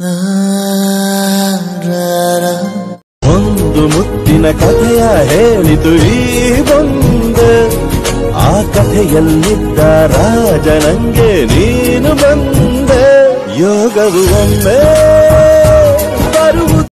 ಒಂದು ಮುತ್ತಿನ ಕಥೆಯ ಹೇಳಿತು ಈ ಬಂದೆ, ಆ ಕಥೆಯಲ್ಲಿದ್ದ ರಾಜ ನಂಗೆ ನೀನು ಬಂದೆ. ಯೋಗವು ಒಮ್ಮೆ